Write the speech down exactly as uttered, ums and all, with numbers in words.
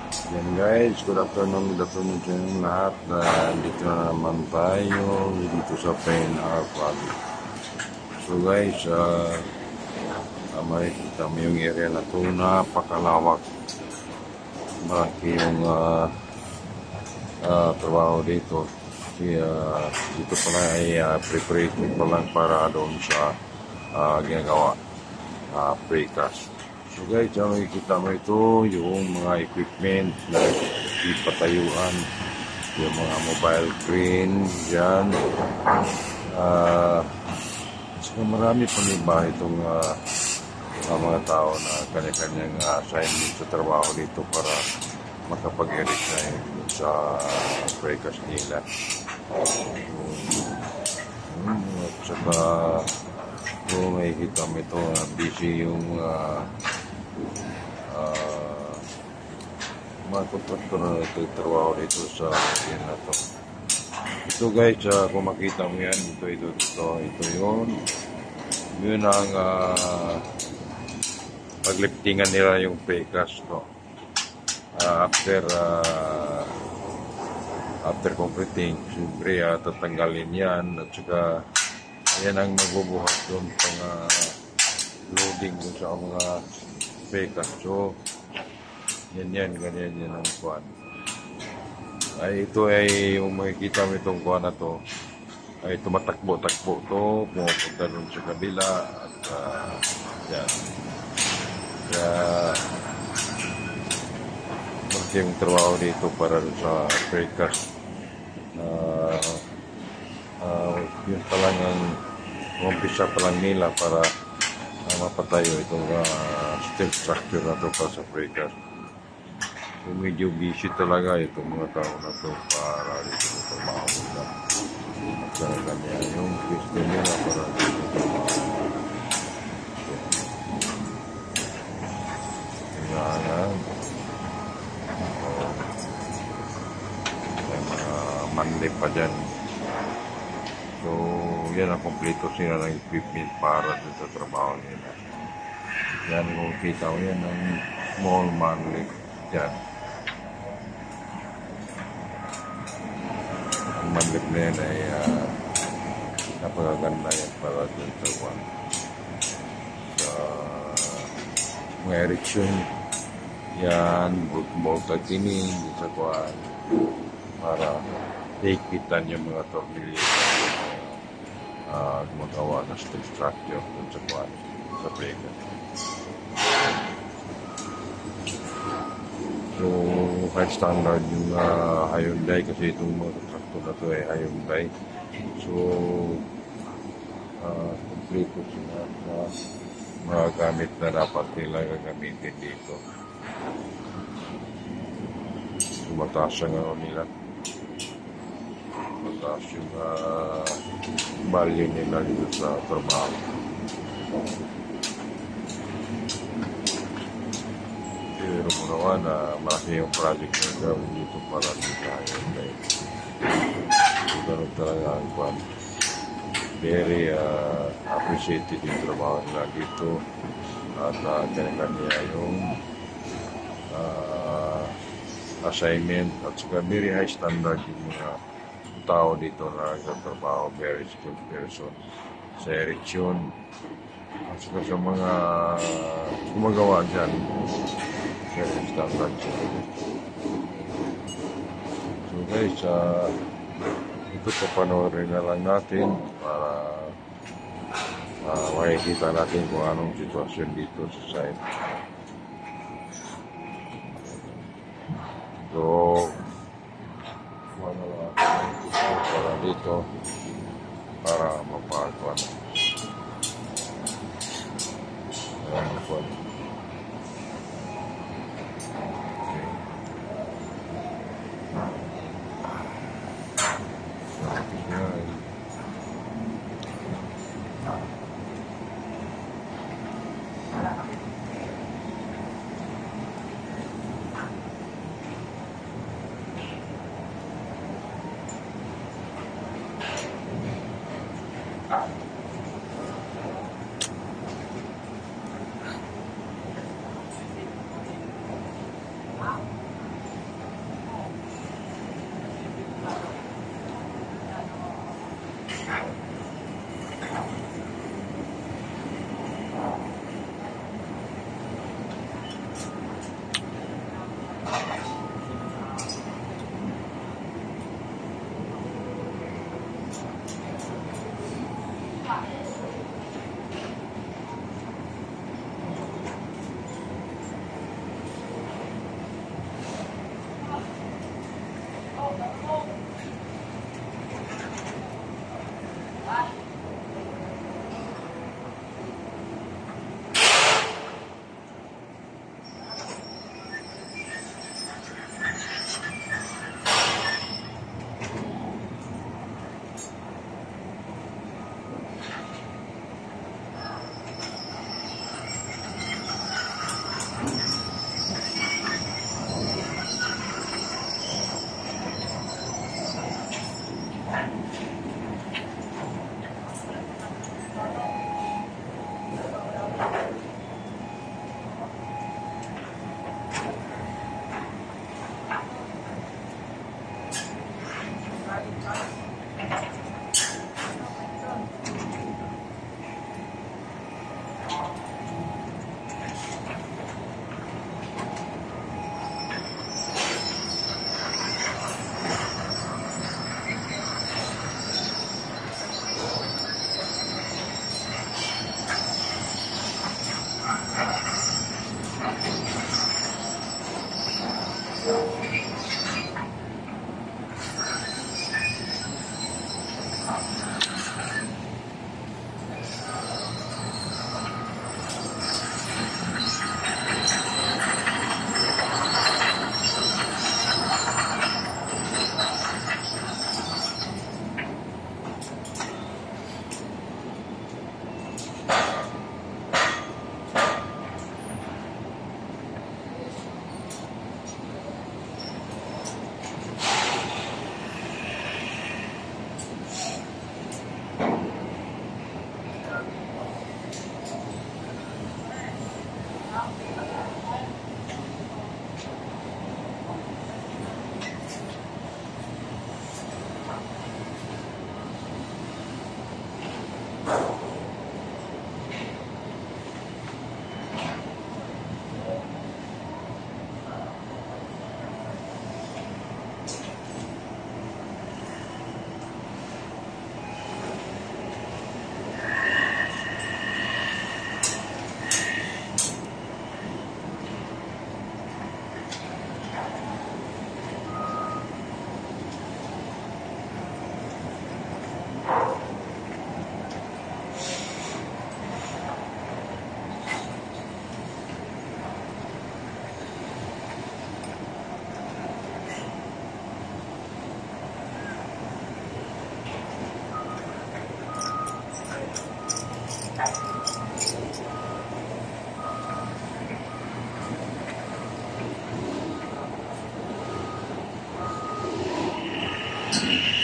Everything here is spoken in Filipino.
Yan guys, good afternoon, good afternoon sa inyong lahat. Uh, dito na naman tayo dito sa Pain Hour Valley. So guys, uh, uh, makikita mo yung area na ito, napakalawak. Malaki yung uh, uh, trabaho dito. Kasi uh, dito pala ay uh, preparation pa lang para doon sa uh, ginagawa uh, precast. So guys, ang makikita mo ito, yung mga equipment na ipatayuan, yung mga mobile crane, dyan. Uh, so marami pang iba itong uh, mga tao na kanya-kanyang uh, assignment sa trabaho dito para makapag-erect na yun sa precast nila. Um, at saka, kung makikita mo ito, uh, busy yung uh, Uh, mga kontraktor na nagtatrabaho dito sa yan na to. Ito guys, uh, kung makita mo yan, ito, ito, ito, ito yun. Yun ang uh, pagliftingan nila yung precast, no? Uh, after uh, after completing, siyempre uh, tatanggalin yan at saka yan ang magbubuhat doon pang uh, loading doon sa mga precast. So, yan yan, ganyan yan ang kuhan. Ay, ito ay, yung makikita mo itong kuhan na to, ay tumatakbo-takbo to, pumupunta doon sa kabila, at uh, yan. Kaya, maraming trabaho dito para doon sa precast. Uh, uh, yun pa lang ang umpisa pa lang nila para uh, mapatayo itong uh, steel structure na ito para sa precast. So, medyo busy talaga itong mga tao na ito para dito sa trabaho nila. At talaga niya yung pwesto nila para dito sa trabaho. Kailangan oh, may mga manlip pa dyan. So, yan ang kompleto sila ng equipment para dito sa trabaho nila. Yan, kung kita ko yan ng small manlip dyan. Ang manlip na yan ay uh, napakaganda yan para dun sa one. Sa mga erection, yan, bolt tightening, sa kuwan, para higpitan yung mga tornilyo uh, gumagawa ng steel structure dun sa kuwan, sa precast. So, high standard yung uh, Hyundai kasi itong mga traktor na ito ay Hyundai. So, uh, kompleto sila sa mga gamit na dapat nila gagamitin dito. So, mataas ang ano nila. Mataas yung uh, value nila dito sa trabaho. Pero mo naman na uh, malaki yung project na gawin dito para dito Hyundai. So, ganun talaga ang kwan. Very uh, appreciated yung trabaho nila dito at uh, kanya-kanya yung uh, assignment at saka very high standard yung mga tao dito na nagtatrabaho, very skilled person sa erection at saka sa mga gumagawa dyan, very standard sila. So guys, uh, ito papanoorin na lang natin para uh, makikita natin kung anong sitwasyon dito sa site. So, ano lang para dito para mapagawa. Ayan po. Thank you.